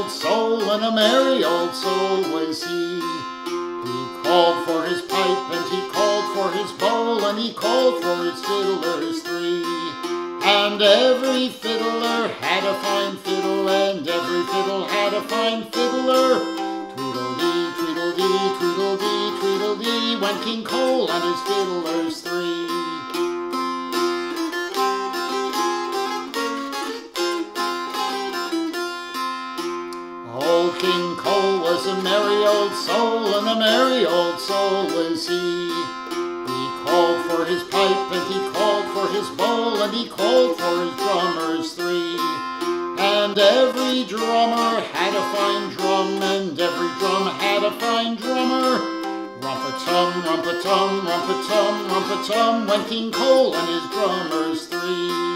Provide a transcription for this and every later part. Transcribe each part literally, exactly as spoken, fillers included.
old soul, and a merry old soul was he. He called for his pipe, and he called for his bowl, and he called for his fiddlers three. And every fiddler had a fine fiddle, and every fiddle had a fine fiddler. Tweedledee, tweedledee, tweedledee, tweedledee, went King Cole and his fiddlers three. Old King Cole was a merry old soul, and a merry old soul was he. He called for his pipe, and he called for his bowl, and he called for his drummers three. And every drummer had a fine drum, and every drum had a fine drummer. Rumpa-tum, rumpa-tum, rumpa-tum, rumpa-tum, went King Cole and his drummers three.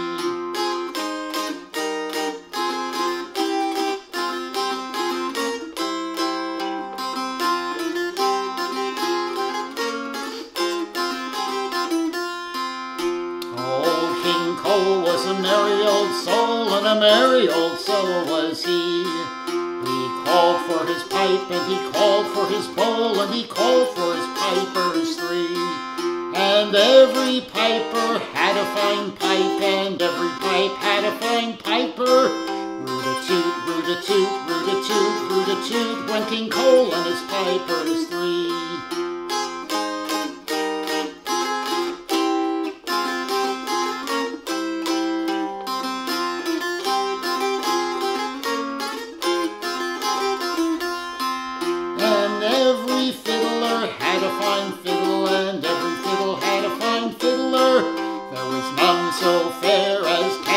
King Cole was a merry old soul, and a merry old soul was he. He called for his pipe, and he called for his bowl, and he called for his pipers three. And every piper had a fine pipe, and every pipe had a fine piper. Root-a-toot, root-a-toot, root-a-toot, root-a-toot, went King Cole and his pipers three. And every fiddler had a fine fiddle, and every fiddle had a fine fiddler. There was none so fair as